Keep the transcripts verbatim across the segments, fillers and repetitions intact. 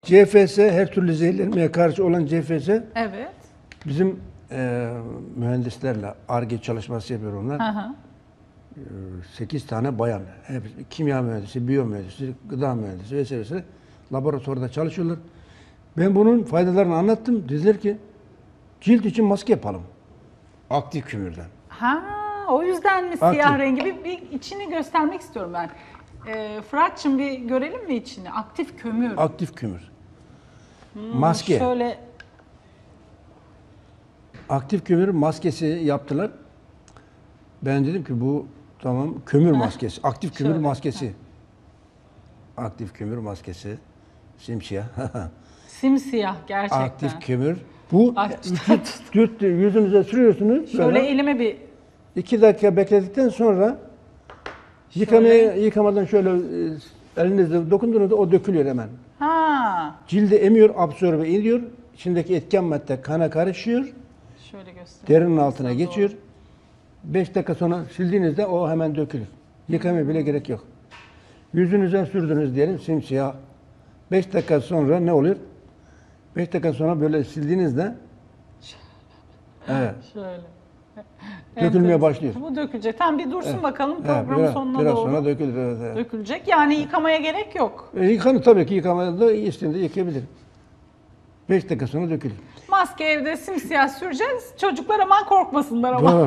C F S, her türlü zehirlenmeye karşı olan C F S, Evet. bizim e, mühendislerle Ar-Ge çalışması yapıyor onlar. Hı hı. sekiz tane bayan, hepsi kimya mühendisi, biyo mühendisi, gıda mühendisi vesaire vesaire laboratuvarda çalışıyorlar. Ben bunun faydalarını anlattım. Dediler ki cilt için maske yapalım. Aktif kümürden. Ha, o yüzden mi Aktif. siyah rengi? Bir, bir içini göstermek istiyorum ben. Ee, Fırat'cığım bir görelim mi içini? Aktif kömür. Aktif kümür. Hmm, Maske. Şöyle Aktif kömür maskesi yaptılar. Ben dedim ki bu tamam kömür maskesi. Aktif kömür Şöyle. maskesi. Aktif kömür maskesi. Simsiyah. simsiyah gerçekten. Aktif kömür. Bu Aktif. vücut, vücut yüzünüze sürüyorsunuz. Şöyle böyle. elime bir İki dakika bekledikten sonra yıkamaya, yıkamadan şöyle e, elinizle dokunduğunuzda o dökülüyor hemen. ha Cilde emiyor, absorbe ediyor. İçindeki etken madde kana karışıyor. şöyle göstereyim. Derinin altına Doğru. geçiyor. beş dakika sonra sildiğinizde o hemen dökülür. Yıkamaya bile gerek yok. Yüzünüze sürdünüz diyelim simsiyah. beş dakika sonra ne oluyor? beş dakika sonra böyle sildiğinizde evet, Şöyle. dökülmeye Evet. başlıyor. Bu dökülecek. Tamam bir dursun bakalım Evet, programın biraz, sonuna biraz doğru. sonra dökülür. Evet, evet. Dökülecek. Yani yıkamaya gerek yok. E, yıkanır tabii ki yıkamaya da isteğinde yıkayabilir. beş dakika sonra dökülür. Maske evde simsiyah süreceğiz. Çocuklar aman korkmasınlar ama. Doğru.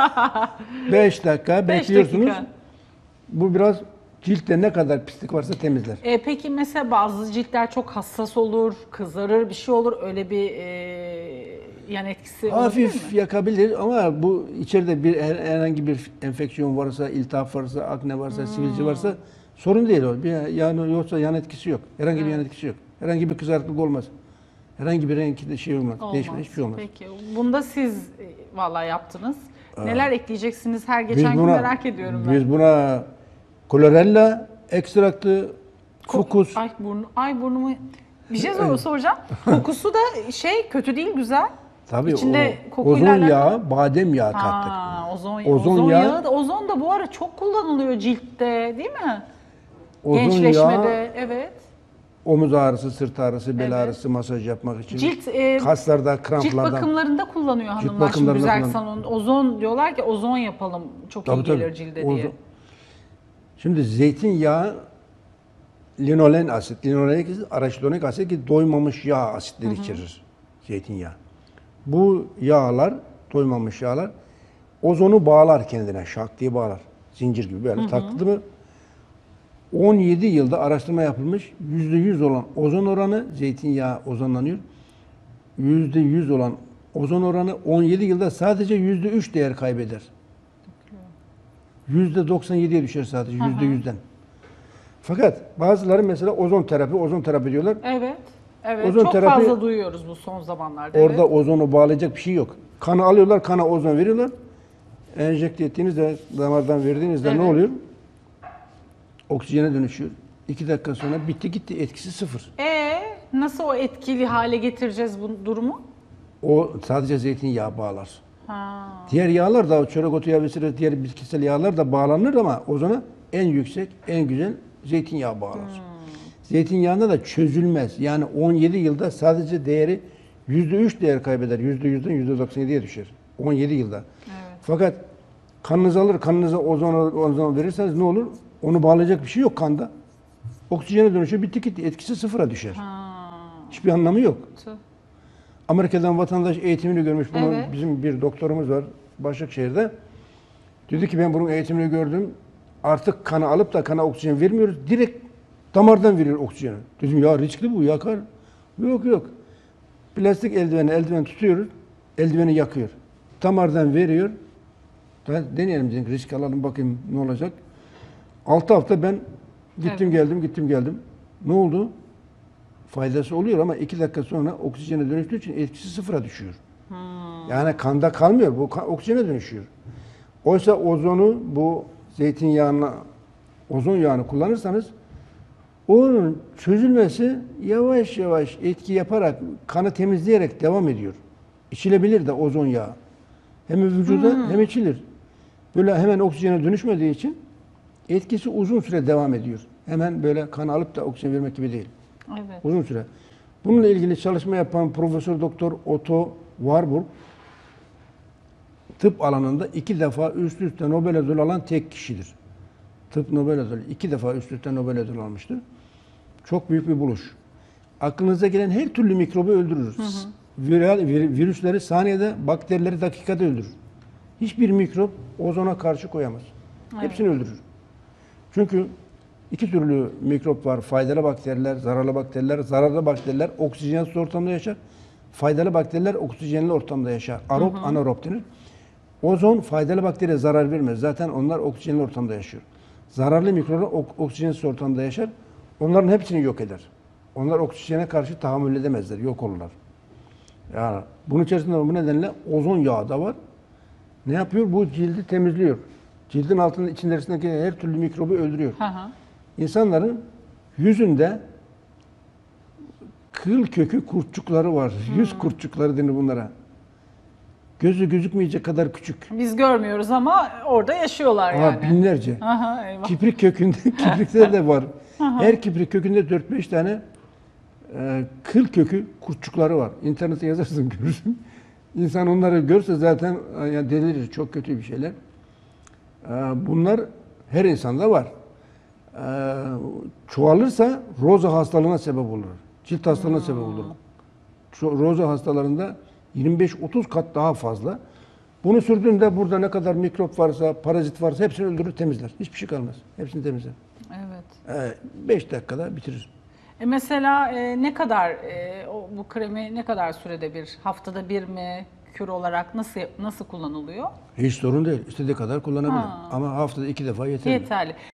beş dakika Beş bekliyorsunuz. dakika. Bu biraz ciltte ne kadar pislik varsa temizler. E, peki mesela bazı ciltler çok hassas olur, kızarır, bir şey olur. Öyle bir e, yan etkisi olabilir Hafif mi? yakabilir ama bu içeride bir her- herhangi bir enfeksiyon varsa, iltihap varsa, akne varsa, Hmm. sivilce varsa sorun değil o. Bir yani yoksa yan etkisi yok. Herhangi bir Evet. yan etkisi yok. Herhangi bir kızarıklık olmaz. Herhangi bir renkli şey olmaz. Olmaz. Değişme hiçbir şey olmaz. Peki. Bunda siz e, vallahi yaptınız. Neler ekleyeceksiniz her geçen Biz gün buna, merak ediyorum ben. biz buna klorella ekstraktı, fokus. Ay burnu, ay burnumu bir şey sor- soracağım. Kokusu da şey kötü değil, güzel. Tabii İçinde o kokuyla ozon alakalı- yağı, badem yağı kattık. Ha, ozon, Ozon ozon, yağı- yağı da, ozon da bu ara çok kullanılıyor ciltte, değil mi? Ozon Gençleşmede, yağı, evet. omuz ağrısı, sırt ağrısı, bel Evet. ağrısı masaj yapmak için. Cilt e, Kaslarda, cilt kramplardan. bakımlarında kullanıyor hanımlar. Şimdi bakımlarında güzel kullan- salon ozon diyorlar ki ozon yapalım çok Tabii, iyi tabii. gelir cilde Ozon- diye. Şimdi zeytinyağı, linolen asit, linolenik asit, araşidonik asit ki doymamış yağ asitleri içerir zeytinyağı. Bu yağlar, doymamış yağlar ozonu bağlar kendine, şak diye bağlar. Zincir gibi böyle taktı mı on yedi yılda araştırma yapılmış. yüzde yüz olan ozon oranı, zeytinyağı ozonlanıyor. yüzde yüz olan ozon oranı on yedi yılda sadece yüzde üç değer kaybeder. yüzde doksan yediye düşer sadece yüzde yüzden. Fakat bazıları mesela ozon terapi, ozon terapi diyorlar. Evet. Evet. Ozon çok terapi- fazla duyuyoruz bu son zamanlarda. Orada evet. ozonu bağlayacak bir şey yok. Kanı alıyorlar, kana ozon veriyorlar. Enjekte ettiğinizde, damardan verdiğinizde Evet. ne oluyor? Oksijene dönüşüyor. İki dakika sonra bitti gitti, etkisi sıfır. E nasıl o etkili hale getireceğiz bu durumu? O sadece zeytinyağı bağlar. Ha. Diğer yağlar da, çörek otu yağı vesaire diğer bitkisel yağlar da bağlanır ama ozona en yüksek, en güzel zeytinyağı bağlar. Zeytinyağında da çözülmez. Yani on yedi yılda sadece değeri yüzde üç değer kaybeder. yüzde yüzden yüzde doksan yediye düşer. on yedi yılda. Evet. Fakat kanınız alır, kanınıza ozon, ozon verirseniz ne olur? Onu bağlayacak bir şey yok kanda. Oksijene dönüşüyor, bitti gitti. Etkisi sıfıra düşer. Ha. Hiçbir anlamı yok. Tüh. Amerika'dan vatandaş eğitimini görmüş. Bunun Evet. bizim bir doktorumuz var Başakşehir'de. Dedi ki ben bunun eğitimini gördüm. Artık kanı alıp da kana oksijen vermiyoruz. Direkt damardan veriyor oksijeni. Dedim ya riskli bu yakar. Yok yok. Plastik eldiveni eldiven tutuyoruz. Eldiveni yakıyor. Damardan veriyor. Da deneyelim dedik. Risk alalım bakayım ne olacak. altı hafta ben gittim Evet. geldim gittim geldim. Ne oldu? Faydası oluyor ama iki dakika sonra oksijene dönüştüğü için etkisi sıfıra düşüyor. Yani kanda kalmıyor, bu kan- oksijene dönüşüyor. Oysa ozonu, bu zeytinyağına, ozon yağını kullanırsanız onun çözülmesi yavaş yavaş etki yaparak, kanı temizleyerek devam ediyor. İçilebilir de ozon yağı. Hem vücuda hem içilir. Böyle hemen oksijene dönüşmediği için etkisi uzun süre devam ediyor. Hemen böyle kan alıp da oksijen vermek gibi değil. Evet. Uzun süre. Bununla ilgili çalışma yapan Profesör Doktor Otto Warburg tıp alanında iki defa üst üste Nobel ödülü alan tek kişidir. Tıp Nobel ödülü. iki defa üst üste Nobel ödülü almıştır. Çok büyük bir buluş. Aklınıza gelen her türlü mikrobu öldürür. Hı hı. Viral, vir, virüsleri saniyede, bakterileri dakikada öldürür. Hiçbir mikrop ozona karşı koyamaz. Evet. Hepsini öldürür. Çünkü iki türlü mikrop var. Faydalı bakteriler, zararlı bakteriler. Zararlı bakteriler oksijensiz ortamda yaşar. Faydalı bakteriler oksijenli ortamda yaşar. Arob, anarob denir. Ozon faydalı bakteriye zarar vermez. Zaten onlar oksijenli ortamda yaşıyor. Zararlı mikroplar ok- oksijensiz ortamda yaşar. Onların hepsini yok eder. Onlar oksijene karşı tahammül edemezler, yok olurlar. Yani bunun içerisinde bu nedenle ozon yağı da var. Ne yapıyor? Bu cildi temizliyor. Cildin altında içindeki her türlü mikrobu öldürüyor. Hı hı. İnsanların yüzünde kıl kökü kurtçukları var. Hmm. Yüz kurtçukları denir bunlara. Gözü gözükmeyecek kadar küçük. Biz görmüyoruz ama orada yaşıyorlar Aa, yani. binlerce. Aha, eyvah. Kiprik kökünde, kiprikler de var. Her kiprik kökünde dört beş tane e, kıl kökü kurtçukları var. İnternete yazarsın görürsün. İnsan onları görse zaten e, yani delirir. Çok kötü bir şeyler. E, bunlar her insanda var. E, çoğalırsa roza hastalığına sebep olur. Cilt hastalığına hmm. sebep olur. Ço- roza hastalarında yirmi beş otuz kat daha fazla. Bunu sürdüğünde burada ne kadar mikrop varsa, parazit varsa hepsini öldürür, temizler. Hiçbir şey kalmaz. Hepsini temizler. Evet. beş dakikada bitirir. E mesela e, ne kadar e, o, bu kremi ne kadar sürede bir, haftada bir mi, kür olarak nasıl nasıl kullanılıyor? Hiç sorun değil. İstediği kadar kullanabilir. Ha. Ama haftada iki defa yeterli. Yeterli.